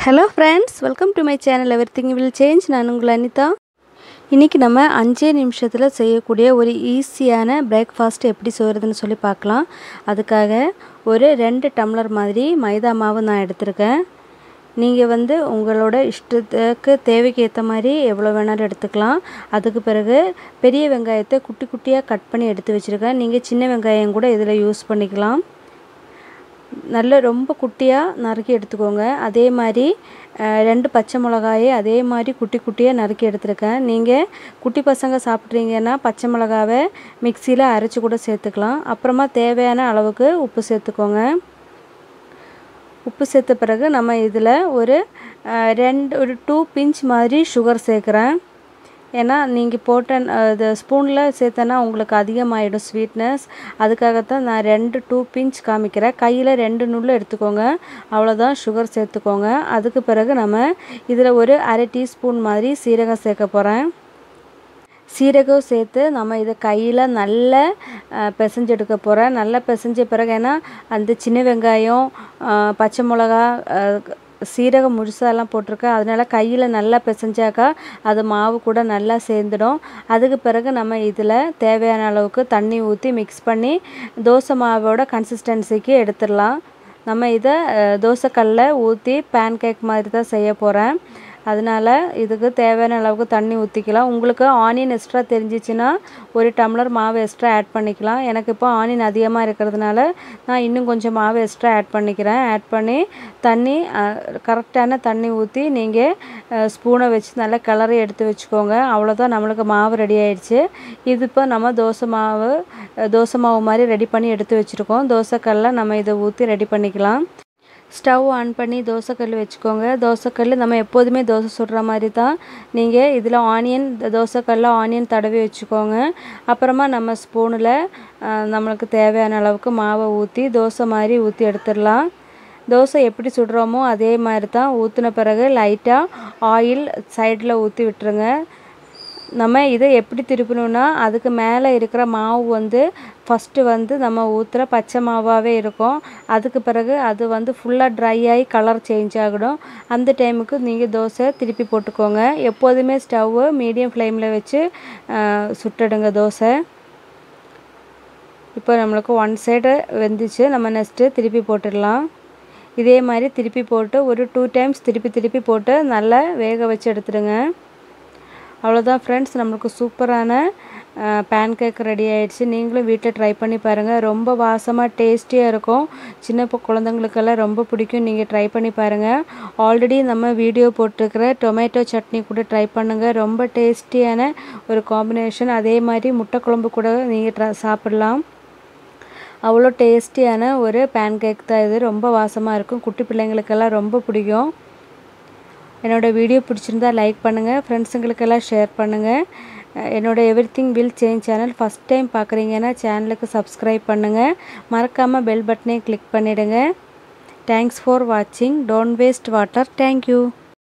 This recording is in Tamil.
hello friends welcome to my channel everything will change நான் உங்கள் அனிதா இன்னைக்கு நம்ம 5 நிமிஷத்துல செய்யக்கூடிய ஒரு ஈஸியான பிரேக்ஃபாஸ்ட் எப்படி செய்யறதுன்னு சொல்லி பார்க்கலாம் அதுக்காக ஒரு 2 டம்ளர் மாதிரி மைதா மாவு நான் எடுத்துர்க்கேன் நீங்க வந்து உங்களோட இஷ்டத்துக்கு தேவைக்கு ஏத்த மாதிரி எவ்வளவு வேணாலும் எடுத்துக்கலாம் அதுக்கு பிறகு பெரிய வெங்காயத்தை குட்டி குட்டியா கட் பண்ணி எடுத்து வச்சிருக்கேன் நீங்க சின்ன வெங்காயம் கூட இதல யூஸ் பண்ணிக்கலாம் நல்ல ரொம்ப குட்டியா நறுக்கி எடுத்துக்கோங்க அதே மாதிரி ரெண்டு பச்சை மிளகாயை அதே மாதிரி குட்டி குட்டியா நறுக்கி எடுத்துர்க்கேன் நீங்க குட்டி பசங்க சாப்பிட்றீங்கன்னா பச்சை மிளகாவை மிக்ஸில அரைச்சு கூட சேர்த்துக்கலாம் அப்புறமா தேவையான அளவுக்கு உப்பு சேர்த்துக்கோங்க உப்பு சேர்த்த பிறகு நம்ம இதல ஒரு 2 பிஞ்ச் மாதிரி சுகர் சேர்க்கறேன் ஏனா நீங்க போட்ட அந்த ஸ்பூன்ல சேர்த்தனா உங்களுக்கு அதிகமாயிடும் ஸ்வீட்னஸ் அதுக்காக தான் நான் 2 பிஞ்ச் காமிக்கிறேன் கையில 2 நுள்ளு எடுத்துக்கோங்க அவ்வளவுதான் சுகர் சேர்த்துக்கோங்க அதுக்கு பிறகு நம்ம இதல ஒரு 1/2 டீஸ்பூன் மாதிரி சீரகம் சேர்க்க போறேன் சீரகம் சேர்த்து நம்ம இத கையில நல்லா பிசைஞ்சு எடுக்க போறேன் நல்லா பிசைஞ்ச பிறகு ஏனா அந்த சின்ன வெங்காயம் பச்சை மிளகாய் சீரகம் முழுசாலாம் போட்டுருக்கேன் அதனால கையில நல்லா பிசைஞ்சாக்க அது மாவு கூட நல்லா சேர்ந்துடும் அதுக்கு பிறகு நம்ம இதல தேவையான அளவுக்கு தண்ணி ஊத்தி mix பண்ணி தோசை மாவோட கன்சிஸ்டன்சிக்கு எடுத்துறலாம் நம்ம இத தோசை கல்ல ஊத்தி பான் கேக் மாதிரி தான் செய்ய போறேன் அதனால இதுக்கு தேவையான அளவுக்கு தண்ணி ஊத்திக்கலாம் உங்களுக்கு ஆனியன் எக்ஸ்ட்ரா தெரிஞ்சிச்சினா ஒரு டம்ளர் மாவு எக்ஸ்ட்ரா ஆட் பண்ணிக்கலாம் எனக்கு இப்போ ஆனியன் அதிகமா இருக்குிறதுனால நான் இன்னும் கொஞ்சம் மாவு எக்ஸ்ட்ரா ஆட் பண்ணிக்கிறேன் ஆட் பண்ணி தண்ணி கரெக்ட்டான தண்ணி ஊத்தி நீங்க ஸ்பூனை வச்சு நல்லா கலரி எடுத்து வெச்சுக்கோங்க அவ்வளவுதான் நமக்கு மாவு ரெடி ஆயிடுச்சு இது இப்போ நம்ம தோசை மாவு மாதிரி ரெடி பண்ணி எடுத்து வெச்சிருக்கோம் தோசை கல்ல நம்ம இத ஊத்தி ரெடி பண்ணிக்கலாம் ஸ்டவ் ஆன் பண்ணி தோசை கல் வெச்சுக்கோங்க தோசை கல் நம்ம எப்போதுமே தோசை சுடுற மாதிரி தான் நீங்க இதல ஆனியன் தோசை கல்ல ஆனியன் தடவி வெச்சுக்கோங்க அப்புறமா நம்ம ஸ்பூன்ல நமக்கு தேவையான அளவுக்கு மாவை ஊத்தி தோசை மாதிரி ஊத்தி எடுத்துறலாம் தோசை எப்படி சுடுறோமோ அதே மாதிரி தான் ஊத்துன பிறகு லைட்டா ஆயில் சைடுல ஊத்தி விட்டுருங்க நம்ம இத எப்படி திருப்பணும்னா அதுக்கு மேலே இருக்கிற மாவு வந்து ஃபர்ஸ்ட் வந்து நம்ம ஊத்துற பச்சை மாவாவே இருக்கும் அதுக்கு பிறகு அது வந்து ஃபுல்லா dry ஆயி கலர் சேஞ்ச் ஆகணும் அந்த டைமுக்கு நீங்க தோசை திருப்பி போட்டுக்கோங்க எப்போதுமே ஸ்டவ் மீடியம் ஃப்ளேம்ல வச்சு சுட்டுடுங்க தோசை இப்போ நமக்கு one சைடு வெந்துச்சு நம்ம நெக்ஸ்ட் திருப்பி போட்டுடலாம் இதே மாதிரி திருப்பி போட்டு ஒரு 2 டைம்ஸ் திருப்பி போட்டு நல்லா வேக வச்சு எடுத்துடுங்க அவ்வளவுதான் फ्रेंड्स நமக்கு சூப்பரான பான் கேக் ரெடி ஆயிடுச்சு நீங்களும் வீட்ல ட்ரை பண்ணி பாருங்க ரொம்ப வாசமா டேஸ்டியா இருக்கும் சின்ன குழந்தைகளுக்கு எல்லாம் ரொம்ப பிடிக்கும் நீங்க ட்ரை பண்ணி பாருங்க ஆல்ரெடி நம்ம வீடியோ போட்டுக்கற டொமேட்டோ சட்னி கூட ட்ரை பண்ணுங்க ரொம்ப டேஸ்டியான ஒரு காம்பினேஷன் அதே மாதிரி முட்டை குழம்பு கூட நீங்க சாப்பிடலாம் அவ்வளோ டேஸ்டியான ஒரு பான் கேக் தான் இது ரொம்ப வாசமா இருக்கும் குட்டி பிள்ளைகளுக்கு எல்லாம் ரொம்ப பிடிக்கும் என்னோட வீடியோ பிடிச்சிருந்தா லைக் பண்ணுங்க फ्रेंड्सங்களுக்கு எல்லாம் ஷேர் பண்ணுங்க என்னோட everything will change channel first time பார்க்கறீங்கன்னா சேனலுக்கு Subscribe பண்ணுங்க மறக்காம பெல் பட்டனை கிளிக் பண்ணிடுங்க Thanks for watching don't waste water thank you